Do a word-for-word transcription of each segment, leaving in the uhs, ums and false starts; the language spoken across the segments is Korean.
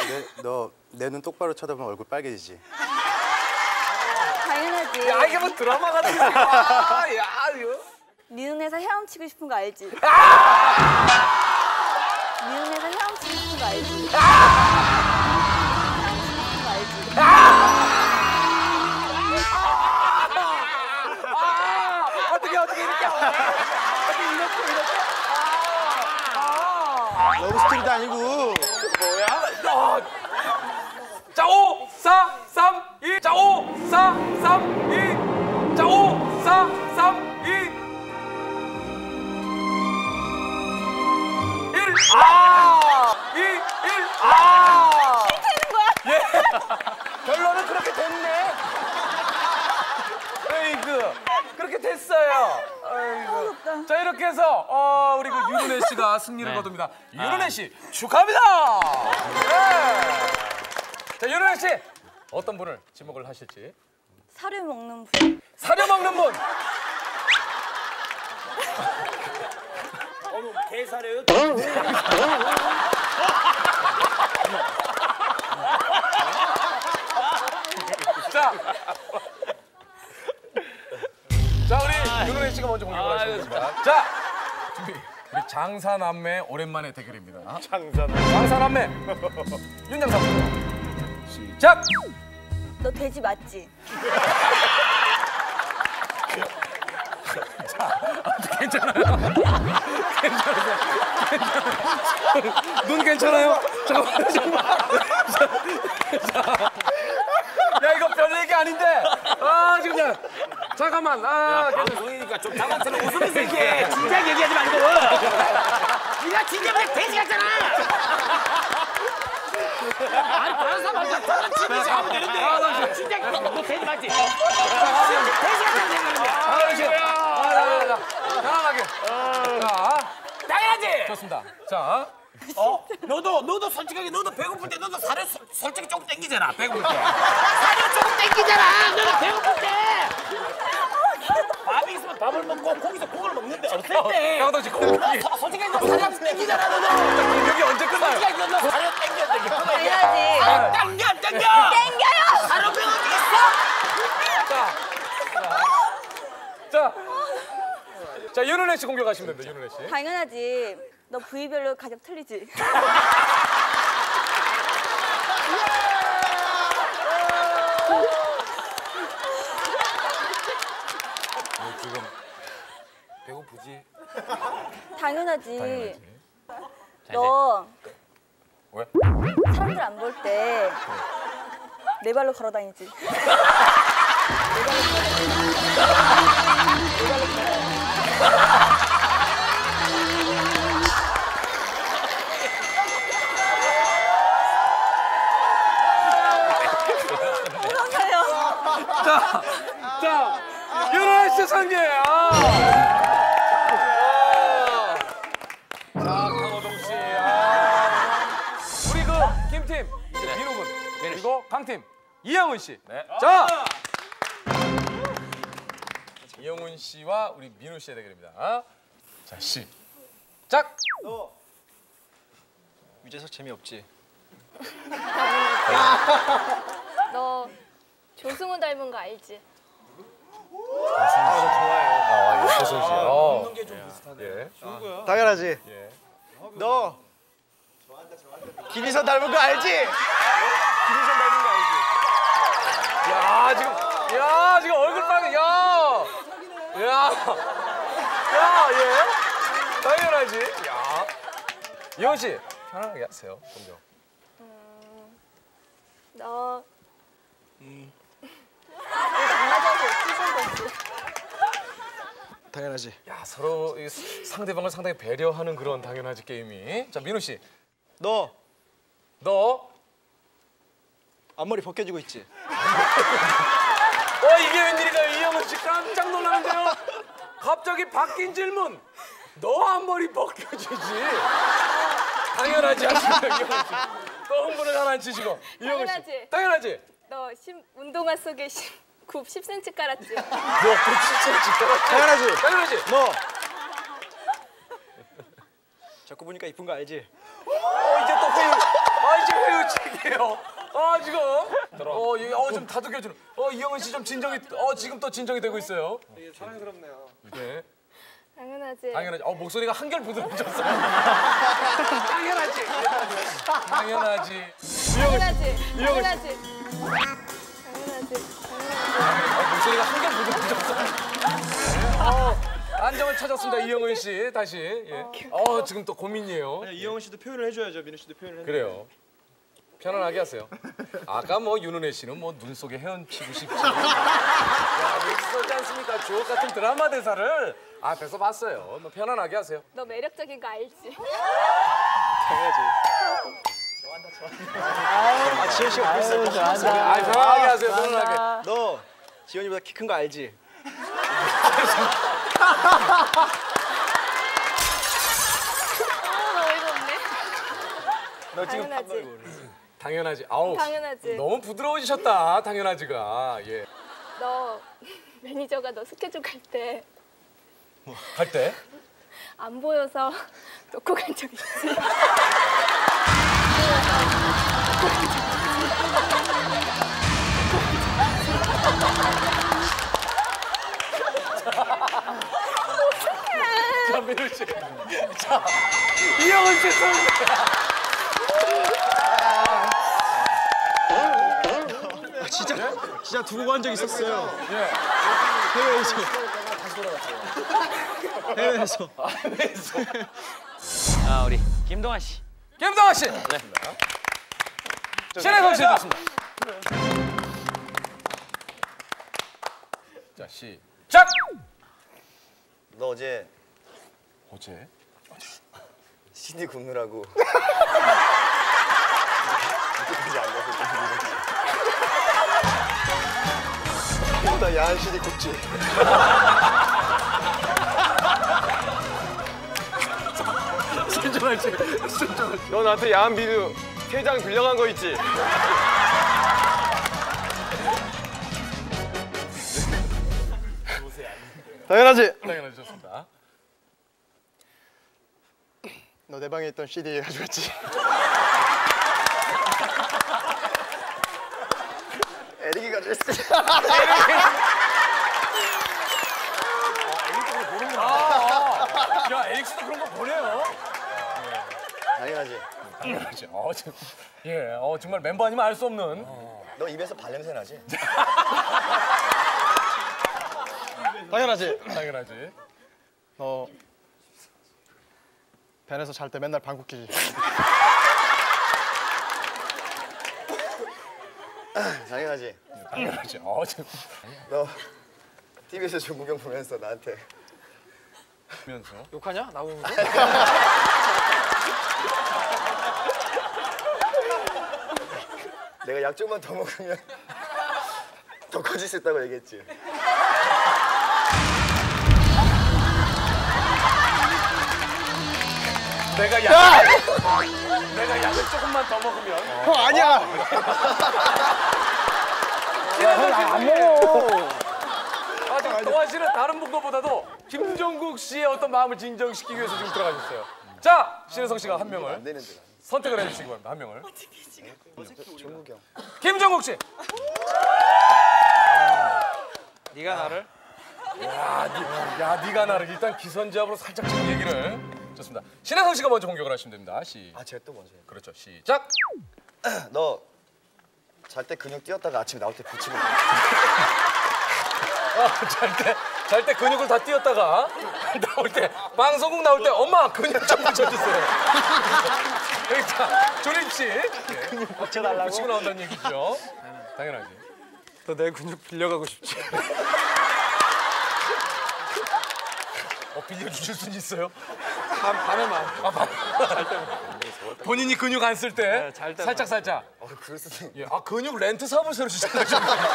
너 내 눈 똑바로 쳐다보면 얼굴 빨개지지. 당연하지. 야, 이게 뭐 드라마 같은 거야. 야, 이거. 네 눈에서 헤엄치고 싶은 거 알지? 네 눈에서 헤엄치고 싶은 거 알지? 헤엄치고 싶은 거 알지? 어떻게 어떻게 이렇게 어떻게 이렇게 이렇게 러브 스토리도 아니고. 뭐야? 어. 자, 오, 사, 삼, 이. 자, 오, 사, 삼, 이. 자, 오, 사, 삼, 이. 일. 아! 이, 일. 아! 되는 거야? 예. 결론은 그렇게 됐네. 에이그. 그렇게 됐어요. 아이고. 자, 이렇게 해서 어, 우리 그 윤은혜 씨가 승리를 네. 거둡니다. 윤은혜 씨 축하합니다. 네. 자, 윤은혜 씨 어떤 분을 지목을 하실지. 사료 먹는 분. 사료 먹는 분. 어머, 개사래요? 자, 자 우리 윤은혜 씨가 먼저 공격을 아, 하시겠습니다. 자, 준비. 우리 장사남매 오랜만의 대결입니다. 장사남. 장사남매 윤장사부터 시작. 너 돼지 맞지? 괜찮아요? 괜찮으세요? 눈 괜찮아요? 잠깐만, 잠깐만. 야, 이거 별 얘기 아닌데. 아, 지금 그냥. 잠깐만. 아, 방송이니까 좀 장난처럼 웃으면서 얘기해. 진작 얘기하지 말고. 네가 진작에 돼지 같잖아. 아니, 다른 사람한테 장난치면서 하면 되는데. 진작 너 돼지 맞지? 돼지 같잖아 생각하는데. 아, 지금. 아, 자, 자, 자. 편안하게. 자, 당연하지. 좋습니다. 자. 어? 너도 너도 솔직하게 너도 배고플 때 너도 살을 소, 솔직히 조금 땡기잖아. 배고플 때. 살이 조금 땡기잖아. 너도 배고플 때. 밥이 있으면 밥을 먹고 고기 있으면 고기를 먹는데 없을 때. 형, 너 지금 고기. 서, 솔직히 너 살이 안 땡기잖아. 너도. 여기 언제 끝나요? 솔직히 너 살이 땡겨 땡겨. 당연하지. 안 땡겨 안 땡겨. 땡겨요! 살을 빼면 어떻겠어? 자. 자. 자, 윤은혜 씨 공격하시면 됩니다. 윤은혜 씨. 당연하지. 너 부위별로 가격 틀리지? 너 지금 배고프지? 당연하지. 당연하지. 너 왜? 사람들 안 볼 때 네 발로 걸어 다니지. 네 발로 걸어 다니지. 자, 자, 윤은혜 씨 승리. 아. 자, 강호동 씨. 아. 우리 그 김팀 이제 민호 군 그리고 강팀 이영훈 씨. 네. 자, 이영훈 씨와 우리 민호 씨의 대결입니다. 자, 시작. 너 유재석 재미없지? 너 조승우 닮은 거 알지? 아, 저 좋아해요. 아, 예, 조승우 씨. 어. 먹는 게 좀 비슷하네. 예. 당연하지. 예. 너 김희선 닮은 거 알지? 김희선 닮은 거 알지? 야, 지금, 야, 지금 얼굴 빨개. 야, 야, 야, 예. 당연하지. 야, 이현 씨 편안하게 하세요. 공격. 음, 너 남자한테 찢은 거지. 당연하지. 야, 서로 이 상대방을 상당히 배려하는 그런 당연하지 게임이. 자, 민호 씨, 너 너, 앞머리 벗겨지고 있지? 어 이게 웬일인가요? 이영훈 씨 깜짝 놀라는데요. 갑자기 바뀐 질문. 너 앞머리 벗겨지지? 당연하지 하시고요, 이영훈 씨. 또 흥분을 가라앉히시고. 이영훈 씨. 당연하지. 당연하지. 너 심, 운동화 속에 심, 굽 십 센티미터 깔았지? 너 진짜 당연하지. 당연하지. 너 자꾸 보니까 이쁜 거 알지? 어 이제 또 회유. 아 이제 회유 비디오책이에요. 아 지금 어, 이- 어, 좀 다독여주는. 어, 이영은 씨 좀 진정이, 어, 지금 또 진정이 되고 있어요. 되게 사랑스럽네요. 네. 당연하지. 당연하지. 어, 목소리가 한결 부드러워졌어요. 당연하지. 당연하지. 당연하지. 당연하지. 당연하지. 어, 목소리가 한결 부드러워졌어요. 어, 안정을 찾았습니다, 이영은 씨. 다시. 예. 어, 지금 또 고민이에요. 아니, 이영은 씨도 표현을 해줘야죠. 민우 씨도 표현을 해. 그래요. 편안하게 하세요. 아까 뭐 윤은혜 씨는 뭐 눈 속에 헤엄치고 싶지. 야, 있었지 않습니까? 주옥 같은 드라마 대사를 앞에서 봤어요. 뭐 편안하게 하세요. 너 매력적인 거 알지? 당연하지. 아, 지현 씨가 보고 있어. 아, 편안하게 하세요. 편안하게. 너 지현이보다 키 큰 거 알지? 아, 어이가 없네. 너 지금 당연하지. 당연하지. 아우. 당연하지. 너무 부드러워지셨다. 당연하지가. 예. 너 매니저가 너 스케줄 갈 때 안 갈 때? 보여서 놓고 간 적 있지? 자, 민우 씨. 자, 이영은 씨 손. 아, 진짜 진짜 두고 간 적 있었어요. 예. 해외에서. 해외에서. 아 우리 김동완 씨. 김동완 씨. 네. 신혜성 씨 좋습니다. 자, 시작. 너 어제 어제? 씨디 굽느라고 늦게까지 앉아서 좀 늦었지. 보다 야한 씨디 굽지. 신정할 씨. 신정할 씨. 너 나한테 야한 비디오 세 장 빌려간 거 있지? 당연하지. 당연하지. 좋습니다. 너 내 방에 있던 씨디 가져왔지? 에릭이 가져왔어. 야, 에릭 씨도 그런 거 보내요. 당연하지. 당연하지. 어, 지금, 예, 어, 정말 멤버 아니면 알 수 없는. 너 입에서 발냄새 나지? 당연하지. 당연하지. 너 밴에서 잘 때 맨날 방귀 끼지? 당연하지. 당연하지. 어, 지금. 너 티비에서 종국경 보면서 나한테 면서. 욕하냐? 나오고 있는데? 내가 약 좀만 더 먹으면 더 커질 수 있다고 얘기했지. 내가 약. 내가 약을 조금만 더 먹으면. 형 아니야. 안 먹어. 아, 지금 동환 씨는 다른 분들보다도 김종국 씨의 어떤 마음을 진정시키기 위해서 지금 들어가셨어요. 자, 신혜성 씨가 한 명을 안 되는데. 선택을 해주시기 바랍니다. 한 명을. 종국경. 김종국 씨. 네가 나를. 야, 니, 야, 네가 나를 일단 기선제압으로 살짝 지금 얘기를. 좋습니다. 신혜성 씨가 먼저 공격을 하시면 됩니다. 시. 아, 쟤 또 먼저 해. 그렇죠. 시작. 너 잘 때 근육 띄었다가 아침에 나올 때 붙이면 돼. 어, 잘 때, 잘 때 근육을 다 띄었다가 나올 때 방송국 나올 때 엄마 근육 좀 붙여주세요. 자, 조림 씨. 근육 붙여달라고? 붙이고 나온다는 얘기죠. 당연하지. 너 내 근육 빌려가고 싶지? 어, 빌려주실 수는 있어요? 반, 반에만. 아, 봐. 본인이 근육 안 쓸 때 잘 때만. 살짝 살짝. 어, 그럴 수도 있 예, 아 근육 렌트 사업을 새로 시작하셨네.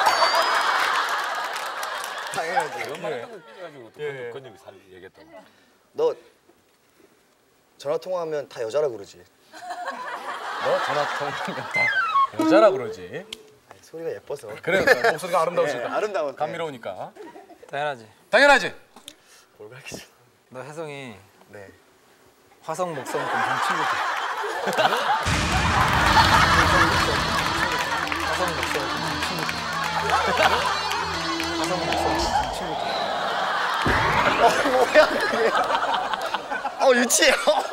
당연하지. 예, 예. 근육이 살 얘기했다. 너 전화 통화하면 다 여자라 그러지. 너 전화 통화하면 다 여자라 그러지. 아니, 소리가 예뻐서. 그래, 목소리가 아름다우시니까. 예, 아름다워. 감미로우니까. 당연하지. 당연하지. 뭘 가르치죠? 너 혜성이 네. 화성 목성 금성 친구들. 어 뭐야 그게? 어 유치해.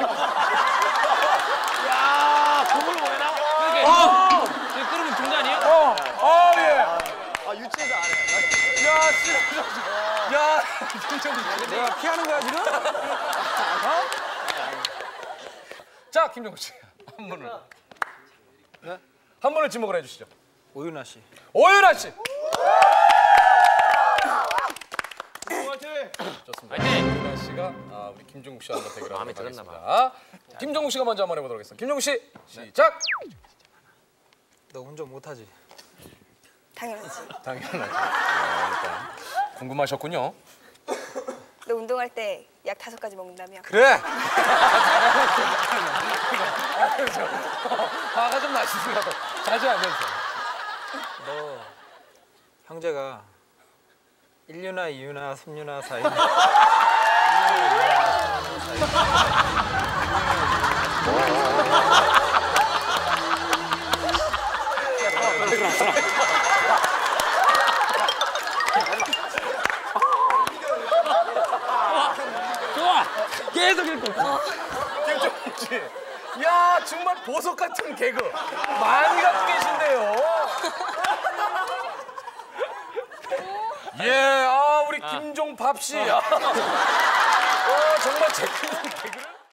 이거 끓으면 중간이야? 어, 어, 예. 아 유치해서 안 해. 야, 진짜. 야, 김정국. 내가 피하는 거야 지금? 자, 김정국 씨. 한 분을. 네? 한 분을 지목을 해주시죠. 오윤아 씨. 오윤아 씨. 좋습니다. 오윤아 씨가 아, 우리 김종국 씨와 한번 대결을 하도록 하겠습니다. 김종국 씨가 먼저 한번 해보도록 하겠습니다. 김종국 씨, 시작. 너 운전 못하지? 당연하지. 당연하죠. 아, 일단 궁금하셨군요. 너 운동할 때 약 다섯 가지 먹는다며. 그래. 화가 좀 나시는가 봐. 자주 하면서. 너 형제가 일 유나, 이 유나, 삼 유나, 사 유. 계속 읽고. 김종국 씨. 야, 정말 보석 같은 개그. 많이 갖고 계신데요. 예, 아, 우리 김종밥 씨. 아, 어, 정말 재밌는 개그를.